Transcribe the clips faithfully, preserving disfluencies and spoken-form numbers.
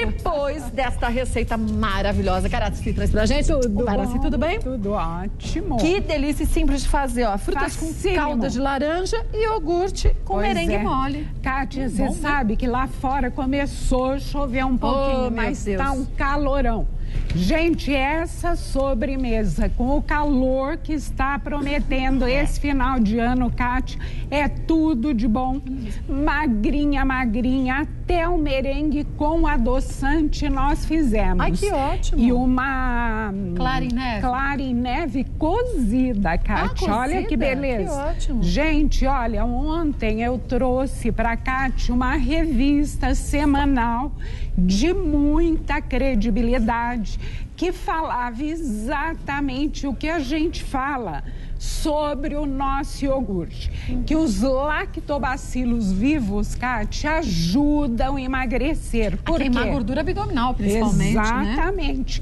Depois desta receita maravilhosa, Caraci traz pra gente. Tudo Caraci, bom, tudo bem? Tudo ótimo. Que delícia e simples de fazer, ó. Frutas com calda de laranja e iogurte com Pois merengue é. mole. Kátia, você bom, né? sabe que lá fora começou a chover um pouquinho, Oh, meu mas Deus. tá um calorão. Gente, essa sobremesa com o calor que está prometendo esse final de ano, Kátia, é tudo de bom. Magrinha, magrinha, até o merengue com adoçante nós fizemos. Ai, que ótimo. E uma Clara em neve? Clara em neve cozida, Kátia. Ah, Olha que cozida? beleza. Que ótimo. Gente, olha, ontem eu trouxe para a Kátia uma revista semanal de muita credibilidade que falava exatamente o que a gente fala sobre o nosso iogurte. Que os lactobacilos vivos, Kátia, ajudam a emagrecer. Por A queimar quê? gordura abdominal, principalmente, né? Exatamente.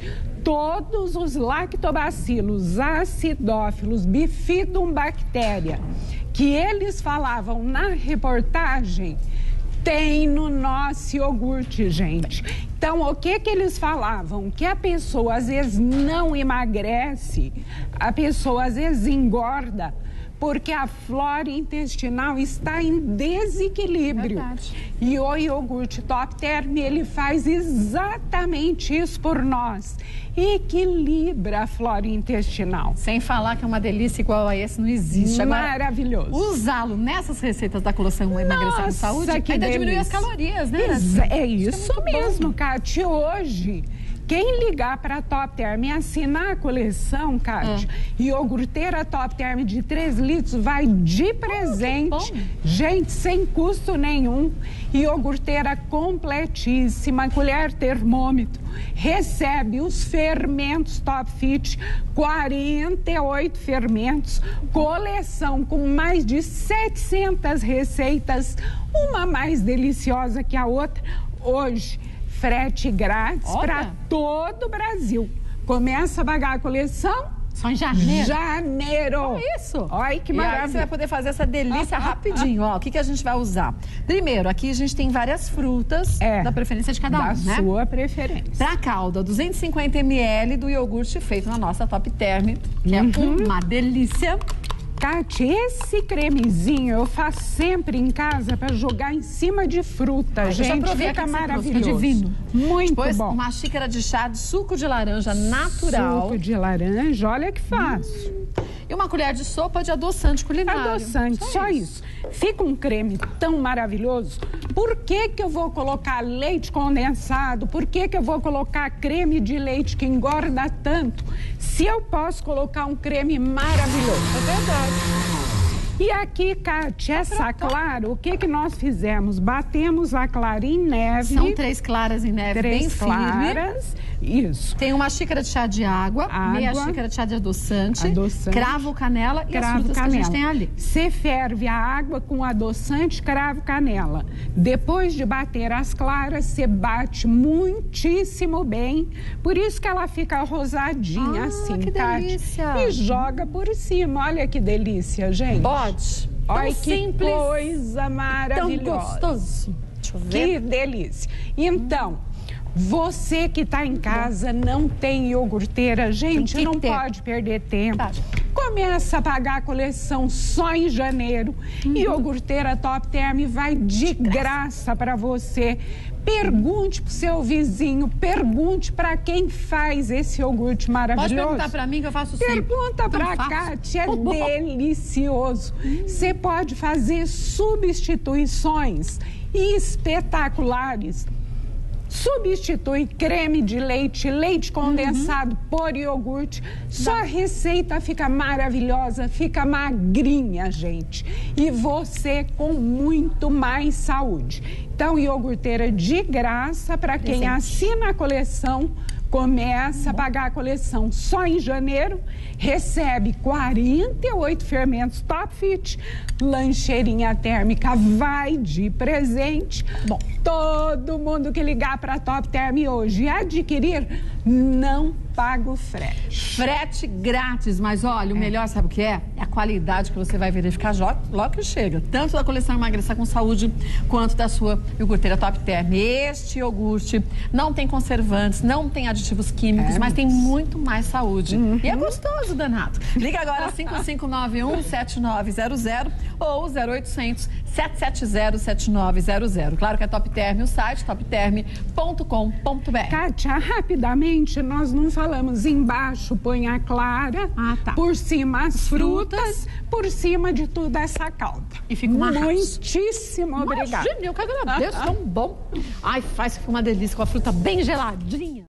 Todos os lactobacilos, acidófilos, bifidumbactéria, que eles falavam na reportagem, tem no nosso iogurte, gente. Então, o que que eles falavam? Que a pessoa às vezes não emagrece, a pessoa às vezes engorda, porque a flora intestinal está em desequilíbrio. Verdade. E o iogurte Top Term, ele faz exatamente isso por nós. Equilibra a flora intestinal. Sem falar que é uma delícia igual a esse, não existe. Agora, Maravilhoso. usá-lo nessas receitas da colação Emagrecer com Nossa, Saúde que ainda diminui as delícia. calorias, né? Exa- É isso muito mesmo, bom. Kátia. Hoje, quem ligar para a Top Term e assinar a coleção, Kátia, iogurteira Top Term de três litros vai de presente. bom. Gente, sem custo nenhum. Iogurteira completíssima, colher termômetro. Recebe os fermentos Top Fit, quarenta e oito fermentos, coleção com mais de setecentas receitas, uma mais deliciosa que a outra. Hoje, frete grátis Olha. para todo o Brasil. Começa a pagar a coleção Só em janeiro. janeiro. É isso. Olha que E aí você vai maravilha. poder fazer essa delícia rapidinho, ó. O que, que a gente vai usar? Primeiro, aqui a gente tem várias frutas É, da preferência de cada da um, né? sua preferência. Pra calda, duzentos e cinquenta mililitros do iogurte feito na nossa Top Term, que é Uhum. uma delícia. Kátia, esse cremezinho eu faço sempre em casa para jogar em cima de fruta, Ai, eu já gente. provei Fica aqui que você trouxe, maravilhoso. fica divino. Muito Depois, bom. uma xícara de chá de suco de laranja natural. Suco de laranja, olha que fácil. E uma colher de sopa de adoçante culinário. Adoçante, só, isso. Fica um creme tão maravilhoso. Por que que eu vou colocar leite condensado? Por que que eu vou colocar creme de leite que engorda tanto? Se eu posso colocar um creme maravilhoso. É verdade. E aqui, Kátia, essa clara, o que que nós fizemos? Batemos a clara em neve. São três claras em neve, três bem firme. claras. Isso. Tem uma xícara de chá de água, Água. meia xícara de chá de adoçante, Adoçante. cravo, canela e as Cravo, frutas canela. que a gente tem ali. Você ferve a água com adoçante, cravo, canela. Depois de bater as claras, você bate muitíssimo bem. Por isso que ela fica rosadinha Ah, assim, que Kátia. delícia. E joga por cima. Olha que delícia, gente. Pode. Olha Tão que simples, coisa tão maravilhosa. gostoso. Deixa eu ver. Que delícia. Então, você que está em casa, não tem iogurteira, gente, Tem que não ter. pode perder tempo. Verdade. Começa a pagar a coleção só em janeiro. Uhum. Iogurteira Top Term vai de graça para você. Pergunte pro seu vizinho, pergunte para quem faz esse iogurte maravilhoso. Pode perguntar pra mim que eu faço sempre. Pergunta Tão pra fácil. Kátia, é Tão bom. delicioso. Você pode fazer substituições espetaculares. Substitui creme de leite, leite condensado por iogurte. Sua receita fica maravilhosa, fica magrinha, gente. E você com muito mais saúde. Então, iogurteira de graça para quem Presente. assina a coleção. Começa a pagar a coleção só em janeiro, recebe quarenta e oito fermentos Top Fit, lancheirinha térmica vai de presente. Bom, todo mundo que ligar para a Top Term hoje e adquirir, não paga o frete. Frete grátis, mas olha, o melhor sabe o que é? É a qualidade que você vai verificar jo- logo que chega. Tanto da coleção Emagrecer com Saúde, quanto da sua iogurteira Top Term. Este iogurte não tem conservantes, não tem aditivos químicos, É, mas tem muito mais saúde. Uhum. E é gostoso, danado. Liga agora cinco cinco nove um, sete nove zero zero ou zero oitocentos, sete sete zero, sete nove zero zero. Claro que é Top Term, o site top term ponto com ponto br. Kátia, rapidamente, nós não falamos embaixo, põe a clara, Ah, tá. por cima as frutas, Frutas. por cima de tudo essa calda. E fica uma raça. Muitíssimo obrigada. Imagina, eu que agradeço, tão bom. Ai, faz que fica uma delícia com a fruta bem geladinha.